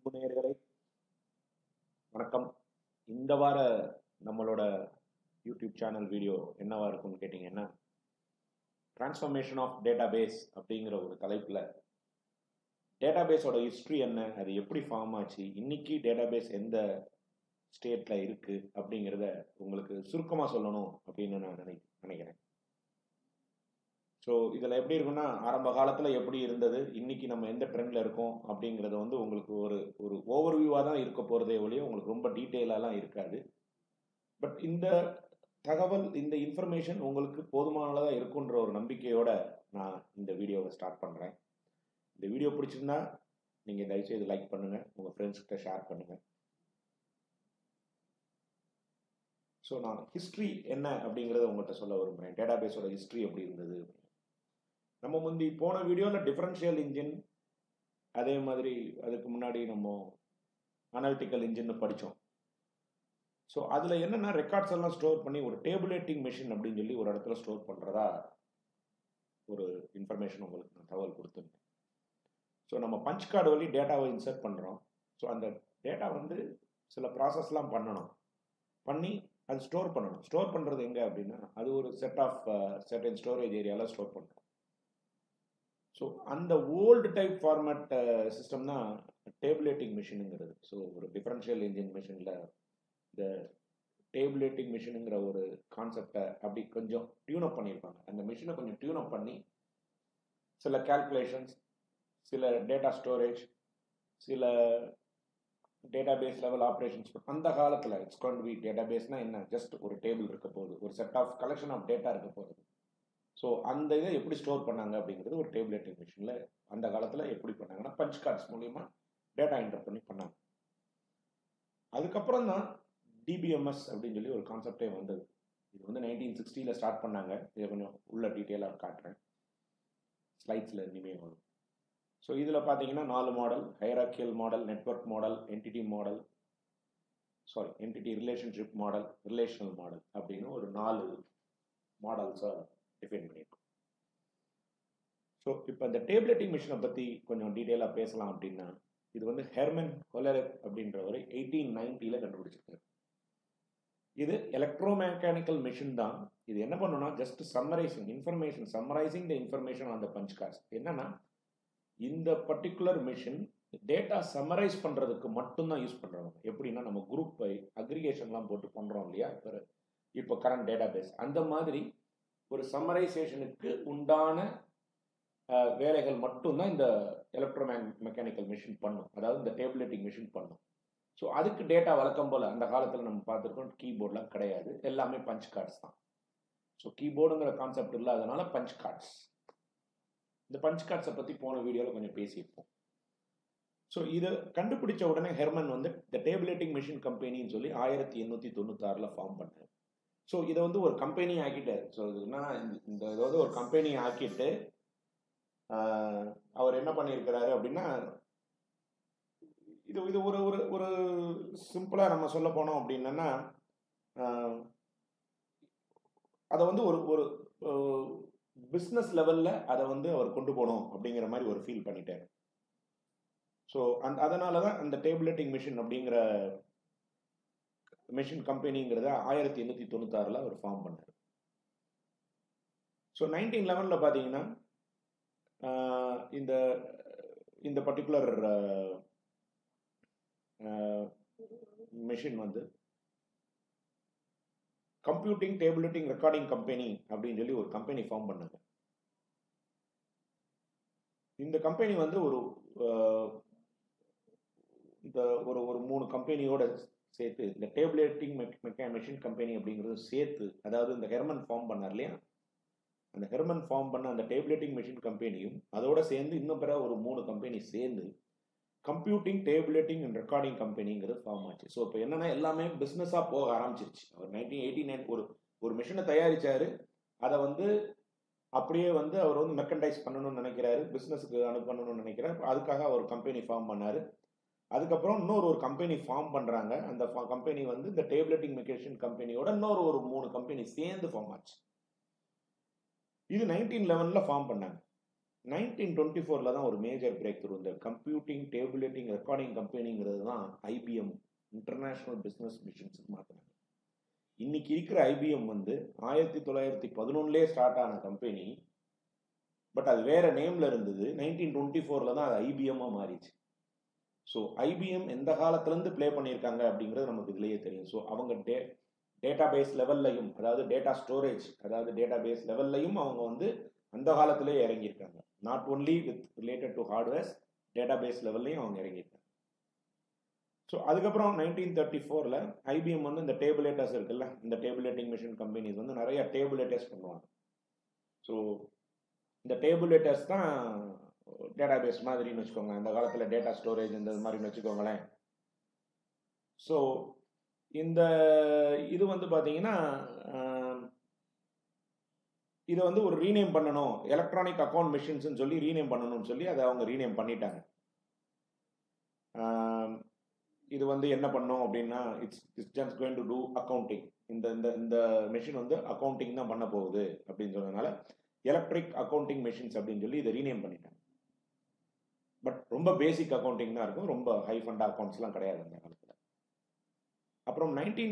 அன்பு நேயர்களே வணக்கம். இந்த வார நம்மளோட யூடியூப் சேனல் வீடியோ என்னவா இருக்கும்னு கேட்டிங்கன்னா, டிரான்ஸ்ஃபர்மேஷன் ஆஃப் டேட்டாபேஸ் அப்படிங்கிற ஒரு தலைப்பில் டேட்டாபேஸோட ஹிஸ்ட்ரி என்ன, அது எப்படி ஃபார்ம் ஆச்சு, இன்னைக்கு டேட்டாபேஸ் எந்த ஸ்டேட்டில் இருக்குது அப்படிங்கிறத உங்களுக்கு சுருக்கமாக சொல்லணும் அப்படின்னு நான் நினைக்கிறேன். ஸோ இதில் எப்படி இருக்குன்னா, ஆரம்ப காலத்தில் எப்படி இருந்தது, இன்னைக்கு நம்ம எந்த ட்ரெண்டில் இருக்கோம் அப்படிங்கிறது வந்து உங்களுக்கு ஒரு ஒரு ஓவர்வியூவாக தான் இருக்க போகிறதே ஒழிய உங்களுக்கு ரொம்ப டீட்டெயிலாலாம் இருக்காது. பட் இந்த தகவல், இந்த இன்ஃபர்மேஷன் உங்களுக்கு போதுமானதாக இருக்குன்ற ஒரு நம்பிக்கையோட நான் இந்த வீடியோவை ஸ்டார்ட் பண்ணுறேன். இந்த வீடியோ பிடிச்சிருந்தா நீங்கள் தயவுசெய்து லைக் பண்ணுங்கள், உங்கள் ஃப்ரெண்ட்ஸ்கிட்ட ஷேர் பண்ணுங்கள். ஸோ நான் ஹிஸ்ட்ரி என்ன அப்படிங்கிறத உங்கள்கிட்ட சொல்ல விரும்புகிறேன். டேட்டாபேஸோட ஹிஸ்ட்ரி எப்படி இருந்தது. நம்ம முந்தி போன வீடியோவில் டிஃபரன்ஷியல் இன்ஜின், அதே மாதிரி அதுக்கு முன்னாடி நம்ம அனாலிட்டிக்கல் இன்ஜின் படித்தோம். ஸோ அதில் என்னென்னா, ரெக்கார்ட்ஸ் எல்லாம் ஸ்டோர் பண்ணி ஒரு டேபுலேட்டிங் மெஷின் அப்படின்னு சொல்லி ஒரு இடத்துல ஸ்டோர் பண்ணுறதா ஒரு இன்ஃபர்மேஷன் உங்களுக்கு நான் தகவல் கொடுத்துருந்தேன். ஸோ நம்ம பஞ்ச் கார்டு வழி டேட்டாவை இன்சர்ட் பண்ணுறோம். ஸோ அந்த டேட்டா வந்து சில ப்ராசஸ்லாம் பண்ணி அது ஸ்டோர் பண்ணணும். ஸ்டோர் பண்ணுறது எங்கே அப்படின்னா, அது ஒரு செர்டன் ஸ்டோரேஜ் ஏரியாவில் ஸ்டோர் பண்ணுறோம். ஸோ அந்த ஓல்டு டைப் ஃபார்மேட் சிஸ்டம் தான் டேபுலேட்டிங் மிஷினுங்கிறது. ஸோ ஒரு டிஃபரன்ஷியல் இன்ஜின் மிஷினில் இந்த டேபுலேட்டிங் மிஷினுங்கிற ஒரு கான்செப்டை அப்படி கொஞ்சம் டியூனப் பண்ணியிருப்பாங்க. அந்த மிஷினை கொஞ்சம் டியூனப் பண்ணி சில கால்குலேஷன்ஸ், சில டேட்டா ஸ்டோரேஜ், சில டேட்டாபேஸ் லெவல் ஆப்ரேஷன்ஸ். அந்த காலத்தில் இட்ஸ் கோயிங் டு பி டேட்டாபேஸ்னால் என்ன, ஜஸ்ட் ஒரு டேபிள் இருக்க போகுது, ஒரு set of collection of data இருக்க போகுது. ஸோ அந்த இதை எப்படி ஸ்டோர் பண்ணாங்க அப்படிங்கிறது ஒரு டேபுலேட்டிங் மிஷினில் அந்த காலத்தில் எப்படி பண்ணாங்கன்னா, பஞ்ச் கார்ட்ஸ் மூலிமா டேட்டா என்டர் பண்ணி பண்ணாங்க. அதுக்கப்புறம் தான் டிபிஎம்எஸ் அப்படின்னு சொல்லி ஒரு கான்செப்டே வந்தது. இது வந்து 1960 ஸ்டார்ட் பண்ணாங்க. இதை கொஞ்சம் உள்ள டீட்டெயிலாக காட்டுறேன், ஸ்லைட்ஸில் இனிமேல் வரும். ஸோ இதில் பார்த்தீங்கன்னா 4 model: hierarchical model, network model, entity relationship model, relational model அப்படின்னு ஒரு 4 மாடல்ஸாக டிஃபைன் பண்ணியிருக்கோம். ஸோ இப்போ இந்த டேபுலேட்டிங் மிஷினை பற்றி கொஞ்சம் டீட்டெயிலாக பேசலாம் அப்படின்னா, இது வந்து ஹெர்மன் ஹோலெரெக் அப்படின்றவர் 1890 கண்டுபிடிச்சிருக்காரு. இது எலக்ட்ரோமெக்கானிக்கல் மிஷின் தான். இது என்ன பண்ணுன்னா, just summarising the information on the punch cards. என்னன்னா, இந்த பர்டிகுலர் மிஷின் டேட்டா சம்மரைஸ் பண்ணுறதுக்கு மட்டும்தான் யூஸ் பண்ணுறாங்க. எப்படின்னா, நம்ம குரூப் அக்ரிகேஷன்லாம் போட்டு பண்ணுறோம் இல்லையா, இப்போ கரண்ட் டேட்டாபேஸ், அந்த மாதிரி ஒரு சம்மரைசேஷனுக்கு உண்டான வேலைகள் மட்டும்தான் இந்த மெக்கானிக்கல் மிஷின் பண்ணும், அதாவது இந்த டேபுலேட்டிங் மிஷின் பண்ணும். ஸோ அதுக்கு டேட்டா வழக்கம் போல் அந்த காலத்தில் நம்ம பார்த்துருக்கோம், கீபோர்ட்லாம் கிடையாது, எல்லாமே பஞ்ச் கார்ட்ஸ் தான். ஸோ கீபோர்டுங்கிற கான்செப்ட் இல்லாதனால பஞ்ச் கார்ட்ஸ். இந்த பஞ்ச் கார்ட்ஸை பற்றி போன வீடியோவில் கொஞ்சம் பேசியிருப்போம். ஸோ இதை கண்டுபிடிச்ச உடனே ஹெர்மன் வந்து இந்த டேபுலேட்டிங் மிஷின் கம்பெனின்னு சொல்லி 1896 ஃபார்ம் பண்ணார். ஸோ இதை வந்து ஒரு கம்பெனி ஆக்கிட்டார். ஸோ இதுனா இந்த இதை வந்து ஒரு கம்பெனி ஆக்கிட்டு அவர் என்ன பண்ணியிருக்கிறாரு அப்படின்னா, இது ஒரு ஒரு ஒரு சிம்பிளாக நம்ம சொல்ல போனோம் அப்படின்னா, அதை வந்து ஒரு ஒரு பிஸ்னஸ் லெவலில் அதை வந்து அவர் கொண்டு போகணும் அப்படிங்கிற மாதிரி ஒரு ஃபீல் பண்ணிட்டார். ஸோ அதனால தான் அந்த டேபுலேட்டிங் மிஷின் அப்படிங்கிற மிஷின் கம்பெனிங்கிறத 1896 அவர் ஃபார்ம் பண்ணார். ஸோ 1911 பார்த்தீங்கன்னா, இந்த பர்டிகுலர் மிஷின் வந்து கம்ப்யூட்டிங் டேபுலேட்டிங் ரெக்கார்டிங் கம்பெனி அப்படின்னு சொல்லி ஒரு கம்பெனி ஃபார்ம் பண்ணாங்க. இந்த கம்பெனி வந்து ஒரு 3 கம்பெனியோட சேர்த்து, இந்த டேபுலேட்டிங் மிஷின் கம்பெனி அப்படிங்கிறது சேர்த்து, அதாவது இந்த ஹெர்மன் ஃபார்ம் பண்ணார் இல்லையா, அந்த ஹெர்மன் ஃபார்ம் பண்ண அந்த டேபுலேட்டிங் மிஷின் கம்பெனியும் அதோட சேர்ந்து இன்னும் பிற ஒரு 3 கம்பெனி சேர்ந்து கம்ப்யூட்டிங் டேபுலேட்டிங் அண்ட் ரெக்கார்டிங் கம்பெனிங்கிறது ஃபார்ம் ஆச்சு. ஸோ இப்போ என்னன்னா, எல்லாமே பிஸ்னஸாக போக ஆரம்பிச்சிருச்சு. அவர் 1989 ஒரு மிஷினை தயாரிச்சாரு, அதை வந்து அப்படியே வந்து அவர் வந்து மெர்கண்டைஸ் பண்ணணும்னு நினைக்கிறாரு, பிஸ்னஸுக்கு அனுப்பணும்னு நினைக்கிறார். அதுக்காக அவர் கம்பெனி ஃபார்ம் பண்ணார். அதுக்கப்புறம் இன்னொரு கம்பெனி ஃபார்ம் பண்ணுறாங்க. அந்த கம்பெனி வந்து இந்த டேபுலேட்டிங் மிஷின் கம்பெனியோட இன்னொரு 3 கம்பெனி சேர்ந்து ஃபார்ம் ஆச்சு. இது 1911 ஃபார்ம் பண்ணாங்க. 1924 தான் ஒரு மேஜர் பிரேக் த்ரூ. இந்த கம்ப்யூட்டிங், டேபுலேட்டிங், ரெக்கார்டிங் கம்பெனிங்கிறது தான் ஐபிஎம் இன்டர்நேஷனல் பிஸ்னஸ் மிஷின்ஸ் மாற்றினாங்க. இன்னைக்கு இருக்கிற ஐபிஎம் வந்து 1911 ஸ்டார்ட் ஆன கம்பெனி. பட் அது வேற நேம்ல இருந்தது. 1924 தான் அது ஐபிஎம்மா மாறிச்சு. ஸோ ஐபிஎம் எந்த காலத்துலேருந்து ப்ளே பண்ணியிருக்காங்க அப்படிங்கிறது நமக்கு இதுலேயே தெரியும். ஸோ அவங்க டேட்டா பேஸ் லெவல்லையும், அதாவது டேட்டா ஸ்டோரேஜ், அதாவது டேட்டா பேஸ் லெவல்லையும் அவங்க வந்து அந்த காலத்திலே இறங்கியிருக்காங்க. Not only with related to hardwares, database லெவல்லையும் அவங்க இறங்கியிருக்காங்க. ஸோ அதுக்கப்புறம் 1934 ஐபிஎம் வந்து இந்த டேபுலேட்டர்ஸ் இருக்குல்ல, இந்த டேபுலேட்டிங் மிஷின் கம்பெனிஸ் வந்து நிறைய டேபுலேட்டர்ஸ் பண்ணுவாங்க. ஸோ இந்த டேபுலேட்டர்ஸ் தான் டேட்டா பேஸ் மாதிரின்னு வச்சுக்கோங்க. அந்த காலத்தில் டேட்டா ஸ்டோரேஜ் இந்த மாதிரின்னு வச்சுக்கோங்களேன். ஸோ இந்த இது வந்து பார்த்தீங்கன்னா இதை வந்து ஒரு ரீநேம் பண்ணணும், எலக்ட்ரானிக் அக்கௌண்ட் மிஷின்ஸ்னு சொல்லி ரீநேம் பண்ணணும்னு சொல்லி அதை அவங்க ரீநேம் பண்ணிட்டாங்க. இது வந்து என்ன பண்ணும் அப்படின்னா, it's just going to do accounting. இந்த இந்த இந்த மிஷின் வந்து அக்கௌண்டிங் தான் பண்ண போகுது அப்படின்னு சொன்னதுனால எலக்ட்ரிக் அக்கௌண்டிங் மிஷின்ஸ் அப்படின்னு சொல்லி இதை ரீநேம் பண்ணிட்டாங்க. பட் ரொம்ப பேசிக் அக்கௌண்டிங் தான் இருக்கும், ரொம்ப ஹை ஃபண்ட் அக்கௌண்ட்ஸ்லாம் கிடையாது அந்த காலத்தில். அப்புறம்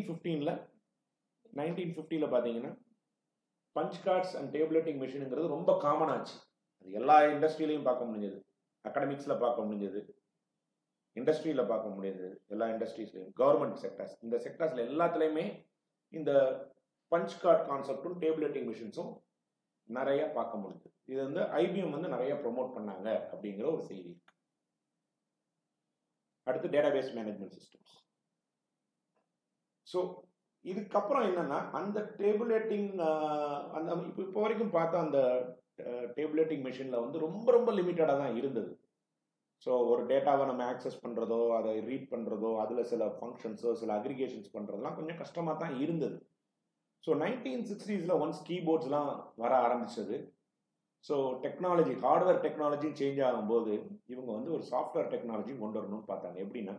1950 பார்த்தீங்கன்னா பஞ்ச் கார்ட்ஸ் அண்ட் டேபுலேட்டிங் மிஷினுங்கிறது ரொம்ப காமன் ஆச்சு. அது எல்லா இண்டஸ்ட்ரியிலையும் பார்க்க முடிஞ்சது, அகாடமிக்ஸில் பார்க்க முடிஞ்சது, இண்டஸ்ட்ரியில் பார்க்க முடியுது, எல்லா இண்டஸ்ட்ரீஸ்லையும், கவர்மெண்ட் செக்டர்ஸ், இந்த செக்டர்ஸில் எல்லாத்துலேயுமே இந்த பஞ்ச் கார்ட் கான்செப்டும் டேபுலேட்டிங் மிஷின்ஸும் நிறைய பார்க்க முடியுது. இது வந்து ஐபிஎம் வந்து நிறைய ப்ரொமோட் பண்ணாங்க அப்படிங்கிற ஒரு செய்தி. அடுத்து டேட்டாபேஸ் மேனேஜ்மெண்ட் சிஸ்டம்ஸ். ஸோ இதுக்கப்புறம் என்னன்னா அந்த டேபுலேட்டிங் அந்த இப்போ வரைக்கும் பார்த்தா அந்த டேபுலேட்டிங் மிஷினில் வந்து ரொம்ப ரொம்ப லிமிட்டடாக தான் இருந்தது. ஸோ ஒரு டேட்டாவை நம்ம ஆக்சஸ் பண்ணுறதோ, அதை ரீட் பண்ணுறதோ, அதில் சில ஃபங்க்ஷன்ஸோ சில அக்ரிகேஷன்ஸ் பண்ணுறதுலாம் கொஞ்சம் கஷ்டமாக தான் இருந்தது. ஸோ 1960s ஒன்ஸ் கீபோர்ட்ஸ்லாம் வர ஆரம்பிச்சது. So technology, hardware technology change ஆகும்போது இவங்க வந்து ஒரு சாஃப்ட்வேர் டெக்னாலஜி கொண்டு வரணும்னு பார்த்தாங்க. எப்படின்னா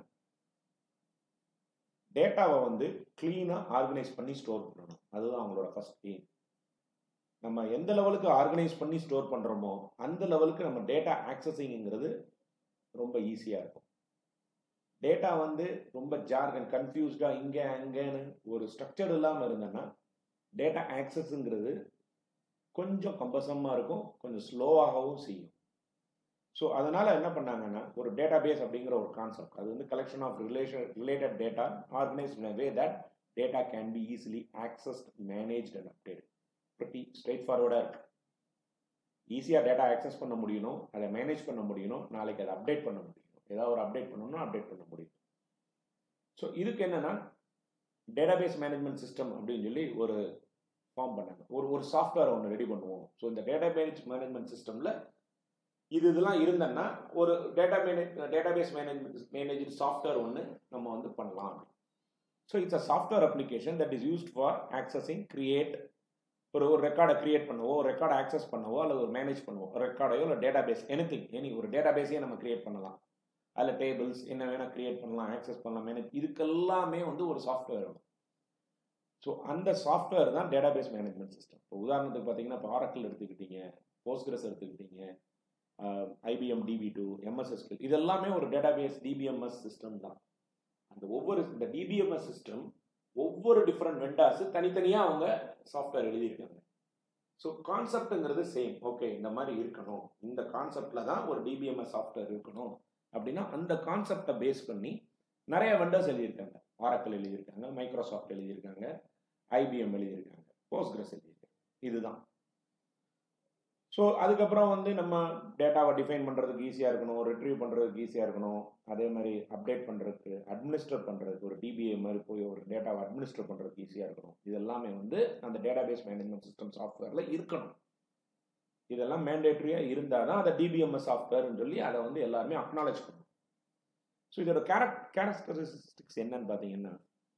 டேட்டாவை வந்து கிளீனாக ஆர்கனைஸ் பண்ணி ஸ்டோர் பண்ணணும். அதுதான் அவங்களோட ஃபர்ஸ்ட் எய்ம். நம்ம எந்த லெவலுக்கு ஆர்கனைஸ் பண்ணி ஸ்டோர் பண்ணுறோமோ அந்த லெவலுக்கு நம்ம டேட்டா ஆக்சஸிங்கிறது ரொம்ப ஈஸியாக இருக்கும். டேட்டா வந்து ரொம்ப ஜார்கன், கன்ஃபியூஸ்டாக இங்கே அங்கேன்னு ஒரு ஸ்ட்ரக்சர் இல்லாமல் இருந்தேன்னா டேட்டா ஆக்சஸ்ங்கிறது கொஞ்சம் கம்பசமாக இருக்கும், கொஞ்சம் ஸ்லோவாகவும் செய்யும். ஸோ அதனால் என்ன பண்ணாங்கன்னா ஒரு டேட்டா பேஸ் அப்படிங்கிற ஒரு கான்செப்ட், அது வந்து collection of related data organised in a way that data can be easily accessed, managed and update. Pretty straight ஃபார்வர்டாக இருக்குது. ஈஸியாக டேட்டா ஆக்சஸ் பண்ண முடியணும், அதை மேனேஜ் பண்ண முடியணும், நாளைக்கு அதை அப்டேட் பண்ண முடியும், ஏதாவது ஒரு அப்டேட் பண்ணணும்னா அப்டேட் பண்ண முடியும். ஸோ இதுக்கு என்னென்னா டேட்டாபேஸ் மேனேஜ்மெண்ட் சிஸ்டம் அப்படின்னு சொல்லி ஒரு ஃபார்ம் பண்ணாங்க. ஒரு சாஃப்ட்வேர் ஒன்று ரெடி பண்ணுவோம். ஸோ இந்த டேட்டாபேஸ் மேனேஜ்மெண்ட் சிஸ்டமில் இதெல்லாம் இருந்தேன்னா ஒரு டேட்டாபேஸ் மேனேஜ்மெண்ட் சாஃப்ட்வேர் ஒன்று நம்ம வந்து பண்ணலாம். So it's a software application that is used for accessing, create, ஒரு ரெக்கார்டை கிரியேட் பண்ணவோ, ரெக்கார்டை ஆக்சஸ் பண்ணவோ, அல்லது ஒரு மேனேஜ் பண்ணுவோம் ரெக்கார்டையோ, இல்லை டேட்டாபேஸ், எனி ஒரு டேட்டாபேஸையே நம்ம கிரியேட் பண்ணலாம். அதில் டேபிள்ஸ் என்ன வேணால் கிரியேட் பண்ணலாம், ஆக்சஸ் பண்ணலாம், மேனேஜ், இதுக்கெல்லாமே வந்து ஒரு சாஃப்ட்வேர் வேணும். ஸோ அந்த சாஃப்ட்வேர் தான் டேட்டாபேஸ் மேனேஜ்மெண்ட் சிஸ்டம். இப்போ உதாரணத்துக்கு பார்த்தீங்கன்னா இப்போ ஆரக்கிள் எடுத்துக்கிட்டீங்க, போஸ்ட்கிரஸ் எடுத்துக்கிட்டீங்க, ஐபிஎம் DB2, MSSQL, இதெல்லாமே ஒரு டேட்டாபேஸ் DBMS சிஸ்டம் தான். அந்த இந்த DBMS சிஸ்டம் ஒவ்வொரு டிஃப்ரெண்ட் வெண்டார்ஸ் தனித்தனியாக அவங்க சாஃப்ட்வேர் எழுதியிருக்காங்க. So கான்செப்டுங்கிறது same. ஓகே, இந்த மாதிரி இருக்கணும், இந்த கான்செப்டில் தான் ஒரு DBMS சாஃப்ட்வேர் இருக்கணும் அப்படின்னா அந்த கான்செப்டை பேஸ் பண்ணி நிறைய வெண்டர்ஸ் எழுதியிருக்காங்க. ஆரக்கிள் எழுதியிருக்காங்க, மைக்ரோசாஃப்ட் எழுதியிருக்காங்க, IBM எழுதியிருக்காங்க, போஸ்ட்கிரஸ் எழுதியிருக்காங்க. இதுதான். ஸோ அதுக்கப்புறம் வந்து நம்ம டேட்டாவை டிஃபைன் பண்ணுறதுக்கு ஈஸியாக இருக்கணும், ரிட்ரீவ் பண்ணுறதுக்கு ஈஸியாக இருக்கணும், அதே மாதிரி அப்டேட் பண்ணுறதுக்கு, அட்மினிஸ்டர் பண்ணுறதுக்கு, ஒரு DBA மாதிரி போய் ஒரு டேட்டாவை அட்மினிஸ்டர் பண்ணுறதுக்கு ஈஸியாக இருக்கணும். இதெல்லாமே வந்து அந்த டேட்டாபேஸ் மேனேஜ்மெண்ட் சிஸ்டம் சாஃப்ட்வேரில் இருக்கணும். இதெல்லாம் மேண்டேட்ரியாக இருந்தால் தான் அதை DBMS சாஃப்ட்வேர்னு சொல்லி அதை வந்து எல்லாருமே அக்னாலேஜ் பண்ணணும். ஸோ இதோட கேரக்டரிஸ்டிக்ஸ் என்னன்னு பார்த்தீங்கன்னா,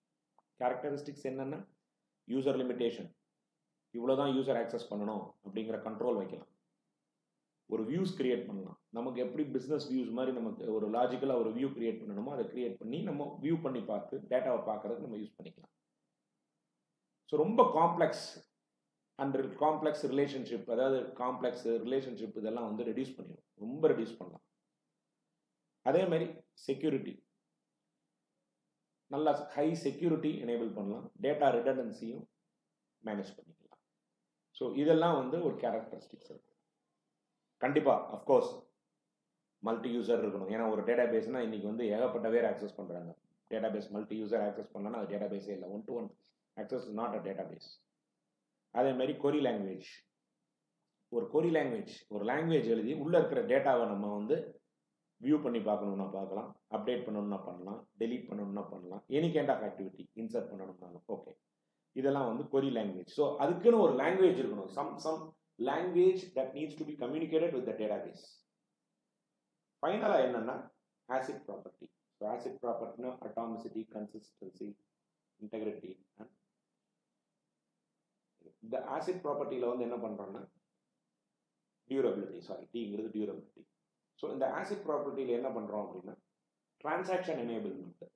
யூசர் லிமிட்டேஷன், இவ்வளோதான் யூசர் ஆக்சஸ் பண்ணணும் அப்படிங்கிற கண்ட்ரோல் வைக்கலாம். ஒரு வியூஸ் கிரியேட் பண்ணலாம். நமக்கு எப்படி பிஸ்னஸ் வியூஸ் மாதிரி நமக்கு ஒரு லாஜிக்கலாக ஒரு வியூ கிரியேட் பண்ணணுமோ அதை கிரியேட் பண்ணி நம்ம வியூ பண்ணி பார்த்து டேட்டாவை பார்க்கறதுக்கு நம்ம யூஸ் பண்ணிக்கலாம். ஸோ ரொம்ப காம்ப்ளெக்ஸ் அண்ட் காம்ப்ளெக்ஸ் ரிலேஷன்ஷிப், அதாவது காம்ப்ளெக்ஸ் ரிலேஷன்ஷிப் இதெல்லாம் வந்து ரெடியூஸ் பண்ணிடும், ரொம்ப ரெடியூஸ் பண்ணலாம். அதே மாதிரி செக்யூரிட்டி, நல்லா ஹை செக்யூரிட்டி எனேபிள் பண்ணலாம், டேட்டா ரிடண்டன்சியும் மேனேஜ் பண்ணிக்கலாம். ஸோ இதெல்லாம் வந்து ஒரு கேரக்டரிஸ்டிக்ஸ் இருக்கு. கண்டிப்பாக அஃப்கோர்ஸ் மல்டி யூசர் இருக்கணும். ஏன்னா ஒரு டேட்டா பேஸ்னால் இன்றைக்கி வந்து ஏகப்பட்ட பேர் ஆக்சஸ் பண்ணுறாங்க. Database multi user access பண்ணலாம்னா அது டேட்டா பேஸே இல்லை. 1-to-1 access is not a database. அதேமாதிரி கொரி லாங்குவேஜ், ஒரு கொரி லாங்குவேஜ், ஒரு லாங்குவேஜ் எழுதி உள்ளே இருக்கிற டேட்டாவை நம்ம வந்து வியூ பண்ணி பார்க்கணுன்னா பார்க்கலாம், அப்டேட் பண்ணணும்னா பண்ணலாம், டெலீட் பண்ணணும்னா பண்ணலாம், any kind of activity insert பண்ணணும்னாலும் ஓகே. இதெல்லாம் வந்து கொரி லாங்குவேஜ். ஸோ அதுக்குன்னு ஒரு லாங்குவேஜ் இருக்கணும், some language that needs to be communicated with the database. ஃபைனலாக என்னன்னா ஆசிட் ப்ராப்பர்ட்டி. ஸோ ஆசிட் ப்ராப்பர்ட்டினா அட்டாமிசிட்டி, கன்சிஸ்டன்சி, இன்டெகிரிட்டி. இந்த ஆசிட் ப்ராப்பர்ட்டியில் வந்து என்ன பண்ணுறோன்னா டியூரபிலிட்டி, சாரி டிங்கிறது டியூரபிலிட்டி. ஸோ இந்த ஆசிட் ப்ராப்பர்ட்டியில் என்ன பண்ணுறோம் அப்படின்னா டிரான்சாக்ஷன் எனேபிள்மெண்ட்.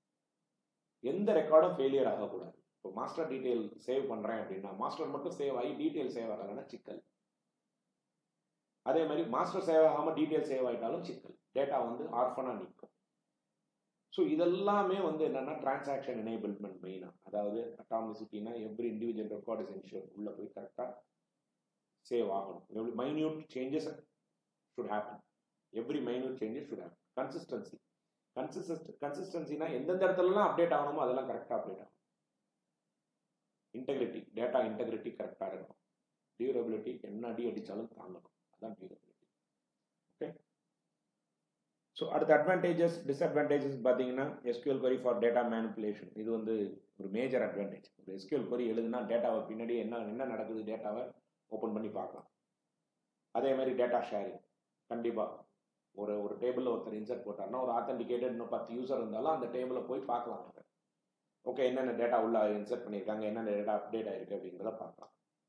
எந்த ரெக்கார்டும் ஃபெயிலியர் ஆகக்கூடாது. இப்போ மாஸ்டர் டீட்டெயில் சேவ் பண்ணுறேன் அப்படின்னா மாஸ்டர் மட்டும் சேவ் ஆகி டீட்டெயில் சேவ் ஆகலைன்னா சிக்கல். அதே மாதிரி மாஸ்டர் சேவ் ஆகாமல் டீட்டெயில் சேவ் ஆகிட்டாலும் சிக்கல், டேட்டா வந்து ஆர்ஃபனாக நிற்கும். ஸோ இதெல்லாமே வந்து என்னென்னா டிரான்சாக்ஷன் எனேபிள்மெண்ட் மெயினாக. அதாவது அட்டாமிசிட்டினா every individual record is ensure உள்ளே போய் கரெக்டாக சேவ் ஆகணும். Every minute changes should happen, every minute changes should happen. கன்சிஸ்டன்சினா எந்தெந்த இடத்துலலாம் அப்டேட் ஆகணுமோ அதெல்லாம் கரெக்டாக அப்டேட் ஆகும். இன்டெகிரிட்டி, டேட்டா இன்டெகிரிட்டி கரெக்டாக இருக்கணும். டியூரபிலிட்டி, என்ன அடி அடித்தாலும் தாங்கணும், அதான் டியூரபிலிட்டி. ஓகே. ஸோ அடுத்த அட்வான்டேஜஸ் டிஸ்அட்வான்டேஜஸ் பார்த்தீங்கன்னா SQL query for data manipulation. இது வந்து ஒரு மேஜர் அட்வான்டேஜ். ஒரு எஸ்கியூஎல் கொரி எழுதுனா டேட்டாவை பின்னாடி என்ன நடக்குது டேட்டாவை ஓப்பன் பண்ணி பார்க்கலாம். அதே மாதிரி டேட்டா ஷேரிங், கண்டிப்பாக ஒரு டேபிளில் ஒருத்தர் இன்சர்ட் போட்டார்னா ஒரு ஆத்தென்டிகேட்டட் இன்னும் 10 யூசர் இருந்தாலும் அந்த டேபிளில் போய் பார்க்கலாம். ஓகே, என்னென்ன டேட்டா உள்ள இன்சர்ட் பண்ணியிருக்காங்க, என்னென்ன டேட்டா அப்டேட் ஆகிருக்கு அப்படிங்கிறத பார்க்கலாம்.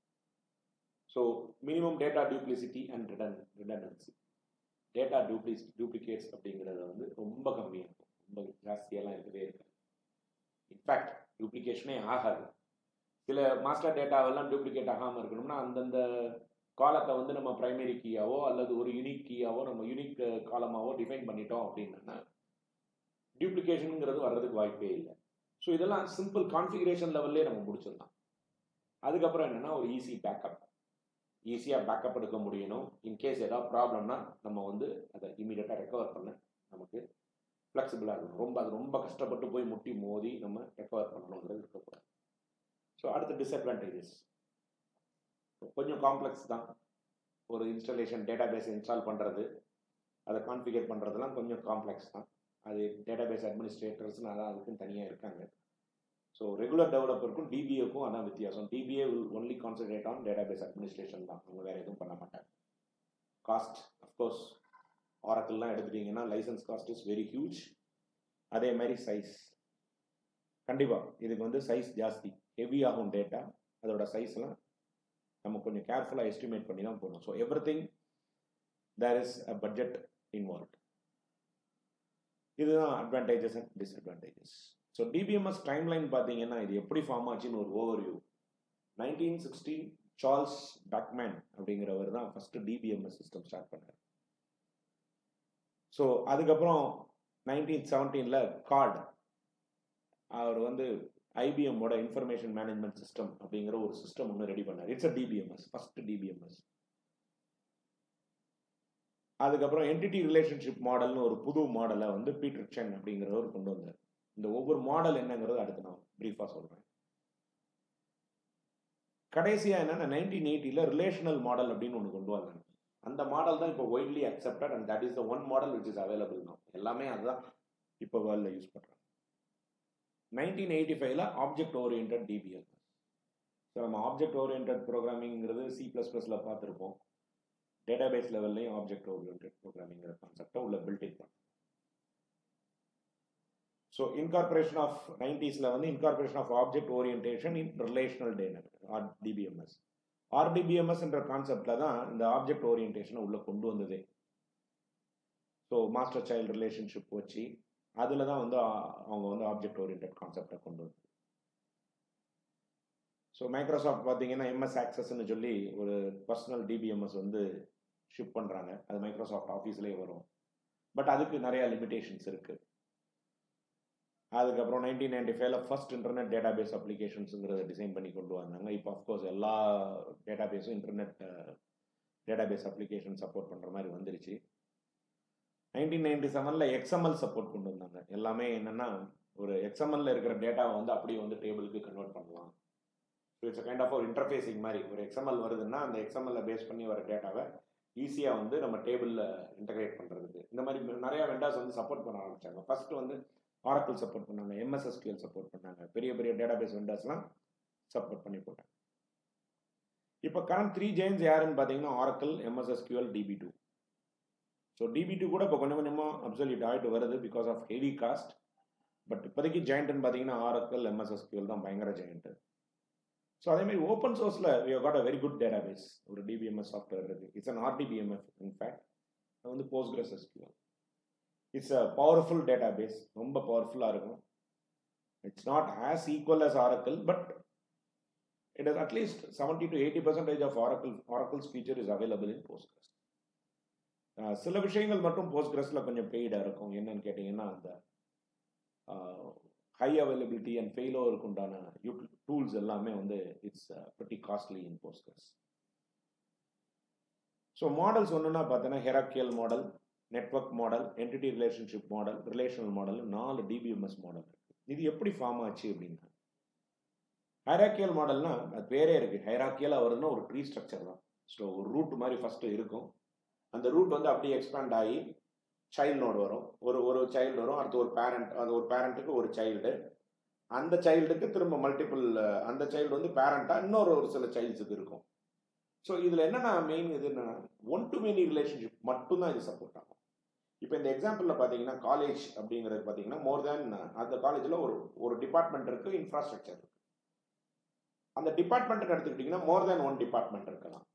So minimum data duplicity and redundancy. Data duplicates அப்படிங்கிறது வந்து ரொம்ப கம்மியாக இருக்கும், ரொம்ப ஜாஸ்தியெல்லாம் இருக்கவே இருக்காது. இன்ஃபேக்ட் டூப்ளிகேஷனே ஆகாது. சில மாஸ்டர் டேட்டாவெல்லாம் டூப்ளிகேட் ஆகாமல் இருக்கணும்னா அந்தந்த காலத்தை வந்து நம்ம பிரைமரி கீயாவோ அல்லது ஒரு யூனிக் கீயாவோ நம்ம யூனிக் காலமாவோ டிஃபைன் பண்ணிட்டோம் அப்படின்னா டியூப்ளிகேஷனுங்கிறது வர்றதுக்கு வாய்ப்பே இல்லை. ஸோ இதெல்லாம் சிம்பிள் கான்ஃபிகரேஷன் லெவல்லே நம்ம முடிச்சிடலாம். அதுக்கப்புறம் என்னென்னா ஒரு ஈஸி பேக்கப், ஈஸியாக பேக்கப் எடுக்க முடியணும். இன்கேஸ் ஏதாவது ப்ராப்ளம்னா நம்ம வந்து அதை இமீடியட்டாக ரெக்கவர் பண்ண நமக்கு ஃப்ளெக்சிபிளாக இருக்கணும். அது ரொம்ப கஷ்டப்பட்டு போய் முட்டி மோதி நம்ம ரெக்கவர் பண்ணணுங்கிறது இருக்கக்கூடாது. ஸோ அடுத்த டிஸ்அட்வான்டேஜஸ் கொஞ்சம் காம்ப்ளெக்ஸ் தான். ஒரு இன்ஸ்டாலேஷன் டேட்டா பேஸ் இன்ஸ்டால் பண்ணுறது, அதை கான்ஃபிகர் பண்ணுறதுலாம் கொஞ்சம் காம்ப்ளெக்ஸ் தான். அது டேட்டா பேஸ் அட்மினிஸ்ட்ரேட்டர்ஸ்னு அதான் அதுக்குன்னு தனியாக இருக்காங்க. ஸோ ரெகுலர் டெவலப்பருக்கும் டிபிஏக்கும் அதான் வித்தியாசம். DBA will only concentrate on database administration தான், அவங்க வேறு எதுவும் பண்ண மாட்டாங்க. காஸ்ட் அஃப்கோர்ஸ் ஆரக்கிள்லாம் எடுத்துட்டிங்கன்னா licence cost is very huge. அதே மாதிரி சைஸ், கண்டிப்பாக இதுக்கு வந்து சைஸ் ஜாஸ்தி, ஹெவி ஆகும் டேட்டா. அதோட சைஸ்லாம் நம்ம கொஞ்சம் கேர்ஃபுல்லாக எஸ்டிமேட் பண்ணி தான் போகணும். So everything there is a budget involved. இதுதான் advantages and disadvantages. So DBMS timeline பார்த்தீங்கன்னா இது எப்படி ஃபார்ம் ஆச்சுன்னு ஒரு ஓவர்வியூ. 1960 சார்ல்ஸ் பக்மேன் அப்படிங்கிறவர் தான் ஃபர்ஸ்ட் டிபிஎம்எஸ் சிஸ்டம் ஸ்டார்ட் பண்ணார். ஸோ அதுக்கப்புறம் 1917 கார்ட் அவர் வந்து ஐபிஎம்மோட இன்ஃபர்மேஷன் மேனேஜ்மெண்ட் சிஸ்டம் அப்படிங்கிற ஒரு சிஸ்டம் ஒன்று ரெடி பண்ணார். It's a DBMS, first DBMS. அதுக்கப்புறம் என்டிட்டி ரிலேஷன்ஷிப் மாடல்னு ஒரு புது மாடலை வந்து பீட்டர் சென் அப்படிங்கிறவர் கொண்டு வந்தார். இந்த ஒவ்வொரு மாடல் என்னங்கிறது அடுத்து நான் பிரீஃபாக சொல்கிறேன். கடைசியாக என்னன்னா 1980 ரிலேஷனல் மாடல் அப்படின்னு ஒன்று கொண்டு வந்தாங்க. அந்த மாடல் தான் இப்போ widely accepted and that is the one model which is available now. எல்லாமே அதுதான் இப்போ வேர்ல்டில் யூஸ் பண்ணுறாங்க. 1985 ஆப்ஜெக்ட் ஓரியன்டட் டிபிஎம்எஸ். ஸோ நம்ம ஆப்ஜெக்ட் ஓரியன்டட் ப்ரோக்ராமிங்கிறது C++ல பார்த்துருப்போம். டேட்டாபேஸ் லெவல்லையும் ஆப்ஜெக்ட் ஓரியன்டட் ப்ரோக்ராமிங்கிற கான்செப்டை உள்ள பில்டிங் பண்ணும். ஸோ இன்கார்பரேஷன் ஆஃப் 90s வந்து incorporation of object orientation in relational DBMS. RDBMS என்ற கான்செப்டில் தான் இந்த ஆப்ஜெக்ட் ஓரியன்டேஷனை உள்ளே கொண்டு வந்ததே. ஸோ மாஸ்டர் சைல்டு ரிலேஷன்ஷிப் வச்சு அதில் தான் வந்து அவங்க வந்து ஆப்ஜெக்ட் ஓரியன்டட் கான்செப்டை கொண்டு வந்தது. ஸோ மைக்ரோசாஃப்ட் பார்த்தீங்கன்னா எம்எஸ் ஆக்சஸ்ன்னு சொல்லி ஒரு பர்சனல் டிபிஎம்எஸ் வந்து ஷிப் பண்ணுறாங்க. அது மைக்ரோசாஃப்ட் ஆஃபீஸ்லேயே வரும். பட் அதுக்கு நிறையா லிமிடேஷன்ஸ் இருக்குது. அதுக்கப்புறம் 1995 ஃபர்ஸ்ட் இன்டர்நெட் டேட்டாபேஸ் அப்ளிகேஷன்ஸுங்கிறத டிசைன் பண்ணி கொண்டு வந்தாங்க. இப்போ அஃப்கோர்ஸ் எல்லா டேட்டாபேஸும் இன்டர்நெட் டேட்டாபேஸ் அப்ளிகேஷன் சப்போர்ட் பண்ணுற மாதிரி வந்துருச்சு. 1997 XML சப்போர்ட் கொண்டு வந்தாங்க. எல்லாமே என்னென்னா ஒரு XML இருக்கிற டேட்டாவை வந்து அப்படியே வந்து டேபிளுக்கு கன்வெர்ட் பண்ணலாம். ஸோ இட்ஸ் கைண்ட் ஆஃப் ஒரு இன்டர்ஃபேஸிங் மாதிரி. ஒரு XML வருதுன்னா அந்த XML பேஸ் பண்ணி வர டேட்டாவை ஈஸியாக வந்து நம்ம டேபிளில் இன்டகிரேட் பண்ணுறதுக்கு இந்த மாதிரி நிறையா வெண்டார்ஸ் வந்து சப்போர்ட் பண்ண ஆரம்பித்தாங்க. ஃபஸ்ட்டு வந்து Oracle சப்போர்ட் பண்ணாங்க, MS SQL சப்போர்ட் பண்ணாங்க, பெரிய பெரிய டேட்டாபேஸ் வெண்டர்ஸ்லாம் சப்போர்ட் பண்ணி போட்டாங்க. இப்போ கரண்ட் 3 giants யாருன்னு பார்த்தீங்கன்னா Oracle, MS SQL, DB2. So DB2 கூட இப்போ கொஞ்சம் கொஞ்சமாக அப்சல்யூட் ஆகிட்டு வருது because of heavy cost. But இப்போதைக்கு ஜெயண்ட்னு பார்த்தீங்கன்னா Oracle, MS SQL தான் பயங்கர ஜெயண்ட். ஸோ அதேமாதிரி ஓப்பன் சோர்ஸில் we have got a very good database. ஒரு DBMS சாஃப்ட்வேர் இருக்குது. It's an RDBMS in fact. அது வந்து PostgreSQL. It's a powerful database. ரொம்ப பவர்ஃபுல்லாக இருக்கும். It's not as equal as Oracle, but it is at least 70 to 80% of Oracle's feature is available in Postgres. சில விஷயங்கள் மட்டும் Postgresல கொஞ்சம் பெய்டாக இருக்கும். என்னன்னு கேட்டிங்கன்னா அந்த ஹை அவைலபிலிட்டி அண்ட் ஃபெயிலோருக்கு உண்டான டூல்ஸ் எல்லாமே வந்து it's pretty costly in Postgres. So models ஒன்றுன்னா பார்த்தீங்கன்னா hierarchical model, network model, entity relationship model, relational model, 4 DBMS model இருக்குது. இது எப்படி ஃபார்ம் ஆச்சு அப்படின்னா ஹைராக்கியல் மாடல்னா அது பேரே இருக்குது. ஹைராக்கியலாக வருதுன்னா ஒரு ட்ரீ ஸ்ட்ரக்சர் தான். ஸோ ஒரு ரூட் மாதிரி ஃபஸ்ட்டு இருக்கும். அந்த ரூட் வந்து அப்படியே எக்ஸ்பேண்ட் ஆகி சைல்டு நோடு வரும். ஒரு சைல்டு வரும், அடுத்து ஒரு பேரண்ட், அது ஒரு பேரண்ட்டுக்கு ஒரு சைல்டு, அந்த சைல்டுக்கு திரும்ப மல்டிபிள், அந்த சைல்டு வந்து பேரண்ட்டாக இன்னொரு சில சைல்ட்ஸுக்கு இருக்கும். ஸோ இதில் என்னென்னா மெயின் இது என்னென்னா ஒன் டு மெனி ரிலேஷன்ஷிப் மட்டும்தான் இது சப்போர்ட் ஆகும். இப்போ இந்த எக்ஸாம்பிளில் பார்த்தீங்கன்னா காலேஜ் அப்படிங்கிறது பார்த்தீங்கன்னா மோர் தேன் அந்த காலேஜில் ஒரு டிபார்ட்மெண்ட் இருக்குது, இன்ஃப்ராஸ்ட்ரக்சர் இருக்குது. அந்த டிபார்ட்மெண்ட்டுக்கு எடுத்துக்கிட்டிங்கன்னா மோர் தேன் ஒன் டிபார்ட்மெண்ட் இருக்கலாம்.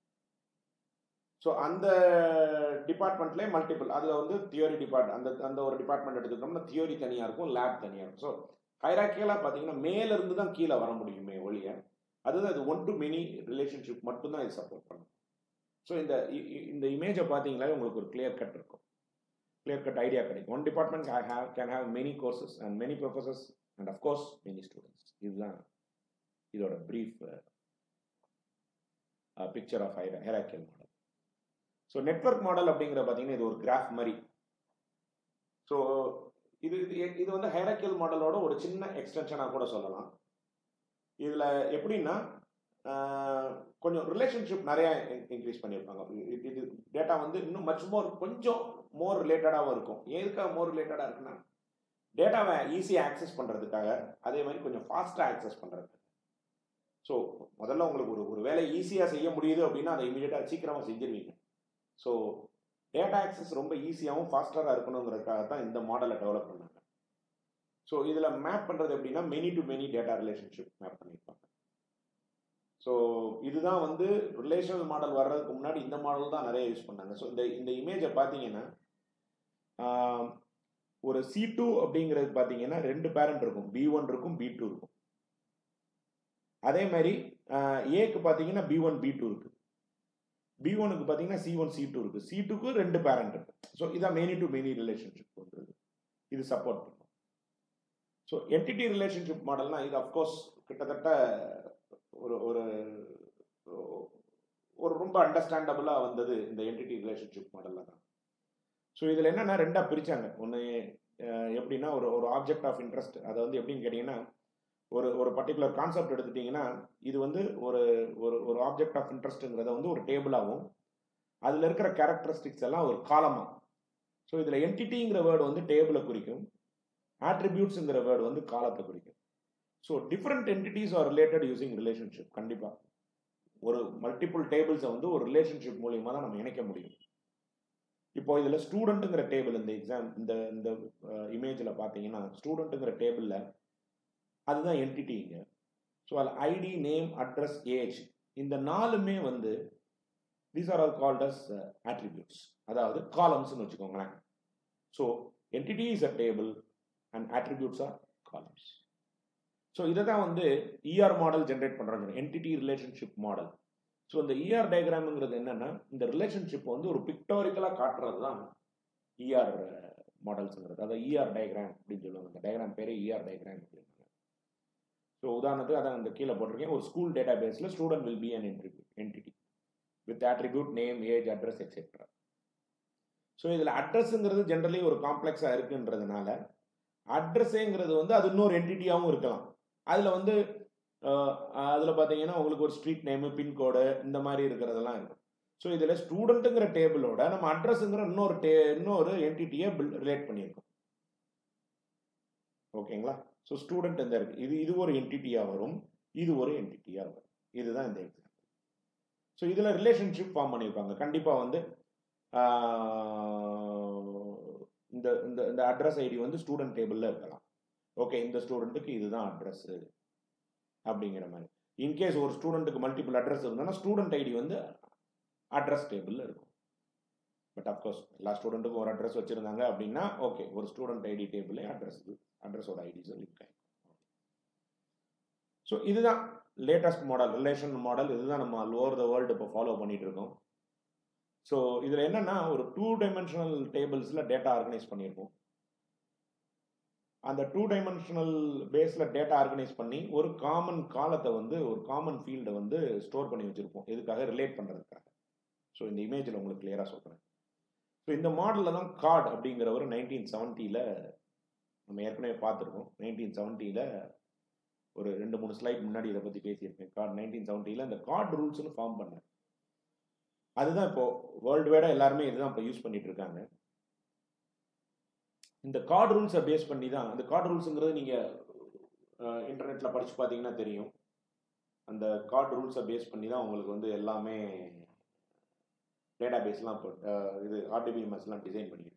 ஸோ அந்த டிபார்ட்மெண்ட்லேயே மல்டிபிள், அதில் வந்து தியோரி அந்த ஒரு டிபார்ட்மெண்ட் எடுத்துக்கிட்டோம்னா தியோரி தனியாக இருக்கும், லேப் தனியாக இருக்கும். ஸோ ஹைராக்கியலாக பார்த்தீங்கன்னா மேலேருந்து தான் கீழே வர முடியுமே ஒழிய அதுதான் இது ஒன் டு மெனி ரிலேஷன்ஷிப் மட்டும்தான் இது சப்போர்ட் பண்ணும். ஸோ இந்த இமேஜை பார்த்தீங்கன்னாலே உங்களுக்கு ஒரு கிளியர் கட் இருக்கும், கிளியர் கட் ஐடியா கிடைக்கும். One department can have many courses and many professors and of course many students. இதுதான் இதோட brief picture of hierarchical model. So network model அப்படிங்கிற பார்த்தீங்கன்னா இது ஒரு கிராஃப் மாதிரி. ஸோ இது வந்து ஹைராக்கியல் மாடலோட ஒரு சின்ன எக்ஸ்டென்ஷனாக கூட சொல்லலாம். இதில் எப்படின்னா கொஞ்சம் ரிலேஷன்ஷிப் நிறையா இன்க்ரீஸ் பண்ணியிருப்பாங்க. இது டேட்டா வந்து இன்னும் கொஞ்சம் மோர் ரிலேட்டடாகவும் இருக்கும். எதுக்காக மோர் ரிலேட்டடாக இருக்குன்னா டேட்டாவை ஈஸியாக ஆக்சஸ் பண்ணுறதுக்காக, அதே மாதிரி கொஞ்சம் ஃபாஸ்ட்டாக ஆக்சஸ் பண்ணுறதுக்கு. ஸோ முதல்ல உங்களுக்கு ஒரு வேலை ஈஸியாக செய்ய முடியுது அப்படின்னா அதை இமீடியட்டாக சீக்கிரமாக செஞ்சிருவீங்க. ஸோ டேட்டா ஆக்சஸ் ரொம்ப ஈஸியாகவும் ஃபாஸ்டராக இருக்கணுங்கிறதுக்காக தான் இந்த மாடலை டெவலப் பண்ணாங்க. ஸோ இதில் மேப் பண்ணுறது எப்படின்னா many to many data relationship map பண்ணியிருப்பாங்க. ஸோ இதுதான் வந்து ரிலேஷனல் மாடல் வர்றதுக்கு முன்னாடி இந்த மாடல் தான் நிறைய யூஸ் பண்ணாங்க. ஸோ இந்த இமேஜை பார்த்தீங்கன்னா ஒரு C2 அப்படிங்கிறது பார்த்தீங்கன்னா 2 பேரண்ட் இருக்கும், B1 இருக்கும், B2 இருக்கும். அதே மாதிரி ஏக்கு பார்த்தீங்கன்னா B1 B2 இருக்கு, B1க்கு பார்த்தீங்கன்னா C1 C2 இருக்கு, C2க்கு 2 பேரண்ட் இருக்கு. ஸோ இதான் மெனி டு மெனி ரிலேஷன்ஷிப் வந்து இது சப்போர்ட் பண்ணும். ஸோ என்டிட்டி ரிலேஷன்ஷிப் மாடல்னா இது அஃப்கோர்ஸ் கிட்டத்தட்ட ஒரு ரொம்ப அண்டர்ஸ்டாண்டபிளாக வந்தது இந்த என்டிட்டி ரிலேஷன்ஷிப் மாடலில் தான். ஸோ இதில் என்னென்னா 2ஆக பிரித்தாங்க. ஒன்று எப்படின்னா ஒரு ஆப்ஜெக்ட் ஆஃப் இன்ட்ரெஸ்ட், அதை வந்து எப்படின்னு கேட்டிங்கன்னா ஒரு பர்டிகுலர் கான்செப்ட் எடுத்துட்டிங்கன்னா இது வந்து ஒரு ஆப்ஜெக்ட் ஆஃப் இன்ட்ரெஸ்ட்டுங்கிறத வந்து ஒரு டேபிளாகவும் அதில் இருக்கிற கேரக்டரிஸ்டிக்ஸ் எல்லாம் ஒரு காலமாக. ஸோ இதில் என்டிட்டிங்கிற வேர்டு வந்து டேபிளை குறிக்கும், ஆட்ரிபியூட்ஸுங்கிற வேர்டு வந்து காலத்தை குறிக்கும். So different entities are related using relationship. கண்டிப்பாக ஒரு மல்டிபிள் டேபிள்ஸை வந்து ஒரு ரிலேஷன்ஷிப் மூலியமாக தான் நம்ம இணைக்க முடியும். இப்போ இதில் ஸ்டூடெண்ட்டுங்கிற டேபிள் இந்த இமேஜில் பார்த்தீங்கன்னா ஸ்டூடெண்ட்டுங்கிற டேபிளில் அதுதான் என்டிட்டிங்க. ஸோ அதில் ஐடி, நேம், அட்ரஸ், ஏஜ் இந்த 4மே வந்து these are all called as attributes, அதாவது காலம்ஸ்னு வச்சுக்கோங்களேன். So entity is a table and attributes are columns. So இதை தான் வந்து இஆர் மாடல் ஜென்ரேட் பண்ணுறாங்க, என்டிட்டி ரிலேஷன்ஷிப் மாடல். ஸோ இந்த இஆர் டயக்ராம்ங்கிறது என்னன்னா, இந்த ரிலேஷன்ஷிப் வந்து ஒரு பிக்டோரிக்கலாக காட்டுறது தான் இஆர் மாடல்ஸுங்கிறது. அதாவது இஆர் டயக்ராம் அப்படின்னு சொல்லுவாங்க. இந்த டயக்ராம் பேரே இஆர் டயக்ராம் அப்படின்னு. ஸோ உதாரணத்துக்கு அதான் இந்த கீழே போட்டிருக்கேன், ஒரு ஸ்கூல் டேட்டா பேஸில் student will be an entity with attribute name, age, address et cetera. So இதில் அட்ரஸுங்கிறது ஜென்ரலி ஒரு காம்ப்ளெக்ஸாக இருக்குன்றதுனால அட்ரஸேங்கிறது வந்து அது இன்னொரு என்டிட்டியாகவும் இருக்கலாம். அதில் வந்து அதில் பார்த்தீங்கன்னா உங்களுக்கு ஒரு ஸ்ட்ரீட் நேமு, பின்கோடு இந்த மாதிரி இருக்கிறதெல்லாம் இருக்கும். ஸோ இதில் ஸ்டூடெண்ட்டுங்கிற டேபிளோட நம்ம அட்ரஸுங்கிற இன்னொரு என்டிட்டியை ரிலேட் பண்ணியிருக்கோம். ஓகேங்களா? ஸோ ஸ்டூடெண்ட் எந்த இருக்கு, இது ஒரு என்டிட்டியாக வரும், இது ஒரு என்டிட்டியாக வரும். இதுதான் இந்த எக்ஸாம்பிள். ஸோ இதில் ரிலேஷன்ஷிப் ஃபார்ம் பண்ணியிருப்பாங்க. கண்டிப்பாக வந்து இந்த இந்த அட்ரஸ் ஐடி வந்து ஸ்டூடெண்ட் டேபிளில் இருக்கலாம். ஓகே, இந்த ஸ்டூடெண்ட்டுக்கு இதுதான் அட்ரஸ் அப்படிங்கிற மாதிரி. இன்கேஸ் ஒரு ஸ்டூடெண்ட்டுக்கு மல்டிபிள் அட்ரஸ் இருந்ததுன்னா ஸ்டூடெண்ட் ஐடி வந்து அட்ரஸ் டேபிளில் இருக்கும். பட் அஃப்கோர்ஸ் எல்லா ஸ்டூடெண்ட்டுக்கும் ஒரு அட்ரஸ் வச்சுருந்தாங்க அப்படின்னா ஓகே, ஒரு ஸ்டூடெண்ட் ஐடி டேபிளே அட்ரஸோட ஐடிஸ் லிங்க் ஆகும். ஸோ இதுதான் லேட்டஸ்ட் மாடல், ரிலேஷன் மாடல். இதுதான் நம்ம ஓவர் த வேர்ல்டு இப்போ ஃபாலோ பண்ணிட்டு இருக்கோம். ஸோ இதில் என்னன்னா, ஒரு 2 டைமென்ஷனல் டேபிள்ஸில் டேட்டா ஆர்கனைஸ் பண்ணியிருக்கோம். அந்த 2 டைமென்ஷனல் பேஸில் டேட்டா ஆர்கனைஸ் பண்ணி ஒரு காமன் காலத்தை வந்து, ஒரு காமன் ஃபீல்டை வந்து ஸ்டோர் பண்ணி வச்சுருப்போம். எதுக்காக? ரிலேட் பண்ணுறதுக்காக. ஸோ இந்த இமேஜில் உங்களுக்கு கிளியராக சொல்கிறேன். ஸோ இந்த மாடலில் தான் கார்டு அப்படிங்கிறவர் 1970 நம்ம ஏற்கனவே பார்த்துருக்கோம். 1970 ஒரு 2-3 ஸ்லைட் முன்னாடி இதை பற்றி பேசியிருக்கேன். கார்டு 1970 இந்த கார்டு ரூல்ஸ்னு ஃபார்ம் பண்ணார். அதுதான் இப்போ வேர்ல்டு வைடாக எல்லாருமே இதுதான் இப்போ யூஸ் பண்ணிட்டு இருக்காங்க. இந்த கார்டு ரூல்ஸை பேஸ் பண்ணி தான், அந்த கார்டு ரூல்ஸுங்கிறது நீங்கள் இன்டர்நெட்டில் படித்து பார்த்தீங்கன்னா தெரியும். அந்த கார்டு ரூல்ஸை பேஸ் பண்ணி தான் உங்களுக்கு வந்து எல்லாமே டேட்டா பேஸ்லாம் இப்போ இது RDBMSலாம் டிசைன் பண்ணியிருக்கேன்.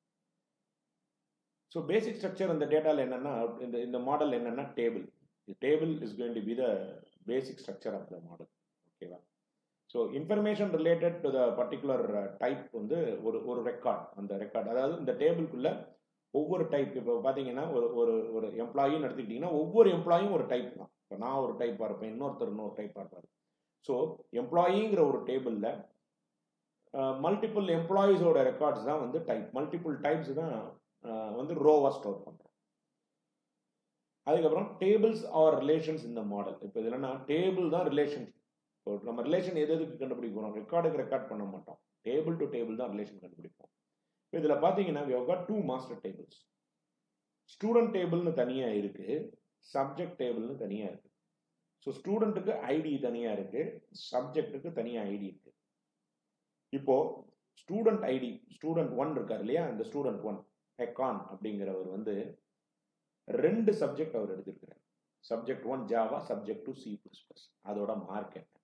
ஸோ பேசிக் ஸ்ட்ரக்சர் அந்த டேட்டாவில் என்னென்னா, இந்த மாடல் என்னென்னா table. Table is going to be the basic structure of the model. ஓகேவா? So information related to the particular type வந்து ஒரு ரெக்கார்ட். அந்த ரெக்கார்ட் அதாவது இந்த டேபிளுக்குள்ள ஒவ்வொரு டைப், இப்போ பார்த்தீங்கன்னா ஒரு எம்ப்ளாயின்னு எடுத்துக்கிட்டிங்கன்னா ஒவ்வொரு எம்ப்ளாயும் ஒரு டைப் தான். இப்போ நான் ஒரு டைப்பாக இருப்பேன், இன்னொருத்தர் இன்னொரு டைப்பாக இருப்பார். ஸோ எம்ப்ளாயிங்கிற ஒரு டேபிளில் மல்டிபிள் எம்ப்ளாயீஸோட ரெக்கார்ட்ஸ் தான் வந்து டைப். மல்டிபிள் டைப்ஸ் தான் வந்து ரோவாக ஸ்டோர் பண்ணுறோம். அதுக்கப்புறம் டேபிள்ஸ் ஆர் ரிலேஷன்ஸ் இந்த மாடல். இப்போ இது என்னன்னா, டேபிள் தான் ரிலேஷன். இப்போ நம்ம ரிலேஷன் எதுக்கு கண்டுபிடிக்கிறோம்? ரெக்கார்டுக்கு ரெக்கார்ட் பண்ண மாட்டோம், டேபிள் டு டேபிள் தான் ரிலேஷன் கண்டுபிடிப்போம். இப்போ இதில் பார்த்தீங்கன்னா we have got 2 master tables. Student டேபிள்னு தனியாக இருக்குது, சப்ஜெக்ட் டேபிள்னு தனியாக இருக்குது. ஸோ ஸ்டூடெண்ட்டுக்கு ஐடி தனியாக இருக்குது, சப்ஜெக்ட்டுக்கு தனியாக ஐடி இருக்குது. இப்போ ஸ்டூடெண்ட் ஐடி ஸ்டூடெண்ட் 1 இருக்கார் இல்லையா, இந்த ஸ்டூடெண்ட் 1 ஹெக்கான் அப்படிங்கிறவர் வந்து 2 சப்ஜெக்ட் அவர் எடுத்திருக்கிறார். Subject 1 Java, subject 2 C++. அதோட மார்க் என்ன?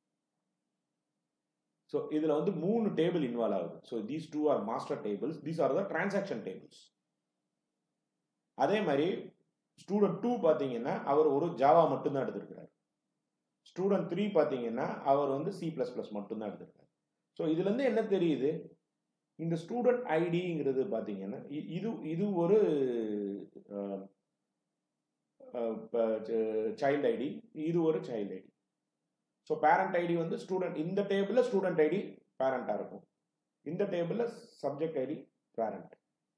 ஸோ இதில் வந்து 3 டேபிள் இன்வால்வ் ஆகுது. So these 2 are master tables, these are the transaction tables. அதே மாதிரி ஸ்டூடெண்ட் 2 பார்த்தீங்கன்னா அவர் ஒரு ஜாவா மட்டும்தான் எடுத்திருக்கிறார். ஸ்டூடெண்ட் 3 பார்த்தீங்கன்னா அவர் வந்து C++ மட்டும்தான் எடுத்திருக்காரு. ஸோ இதுலேருந்து என்ன தெரியுது, இந்த ஸ்டூடெண்ட் ஐடிங்கிறது பார்த்தீங்கன்னா இது ஒரு சைல்டு ஐடி, இது ஒரு child ID. So parent ID வந்து ஸ்டூடெண்ட், இந்த டேபிளில் ஸ்டூடெண்ட் ஐடி பேரண்டாக இருக்கும், இந்த டேபிளில் சப்ஜெக்ட் ஐடி பேரண்ட்.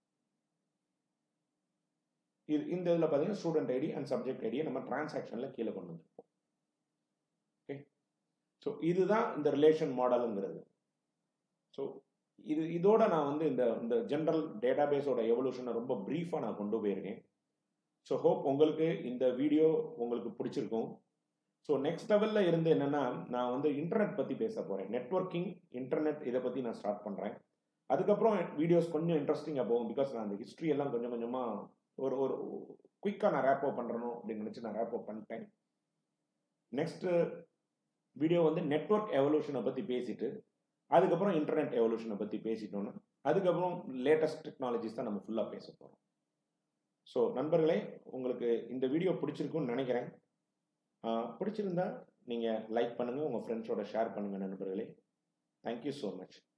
இந்த இதில் பார்த்தீங்கன்னா ஸ்டூடெண்ட் ஐடி அண்ட் சப்ஜெக்ட் ஐடியை நம்ம டிரான்சாக்ஷனில் கீழே கொண்டு வந்துருப்போம். ஓகே, ஸோ இதுதான் இந்த ரிலேஷன் மாடலுங்கிறது. ஸோ இதோட நான் வந்து இந்த ஜென்ரல் டேட்டாபேஸோட எவல்யூஷனை ரொம்ப ப்ரீஃபாக நான் கொண்டு போயிருக்கேன். ஸோ ஹோப் உங்களுக்கு இந்த வீடியோ உங்களுக்கு பிடிச்சிருக்கும். ஸோ நெக்ஸ்ட் லெவலில் இருந்து என்னென்னா, நான் வந்து இன்டர்நெட் பற்றி பேச போகிறேன். நெட்வொர்க்கிங், இன்டர்நெட், இதை பற்றி நான் ஸ்டார்ட் பண்ணுறேன். அதுக்கப்புறம் வீடியோஸ் கொஞ்சம் இன்ட்ரெஸ்டிங்காக போகும். பிகாஸ் நான் அந்த ஹிஸ்ட்ரி எல்லாம் கொஞ்சம் கொஞ்சமாக ஒரு குயிக்காக நான் ரேப் அப் பண்ணுறணும் அப்படின்னு நினச்சி நான் ரேப் அப் பண்ணிட்டேன். நெக்ஸ்ட்டு வீடியோ வந்து நெட்வொர்க் எவல்யூஷனை பற்றி பேசிட்டு, அதுக்கப்புறம் இன்டர்நெட் எவல்யூஷனை பற்றி பேசிட்டோன்னா அதுக்கப்புறம் லேட்டஸ்ட் டெக்னாலஜிஸ் தான் நம்ம ஃபுல்லாக பேச போகிறோம். ஸோ நண்பர்களே, உங்களுக்கு இந்த வீடியோ பிடிச்சிருக்குன்னு நினைக்கிறேன். பிடிச்சிருந்தா நீங்கள் லைக் பண்ணுங்கள், உங்கள் ஃப்ரெண்ட்ஸோட ஷேர் பண்ணுங்கள் நண்பர்களே. Thank you so much.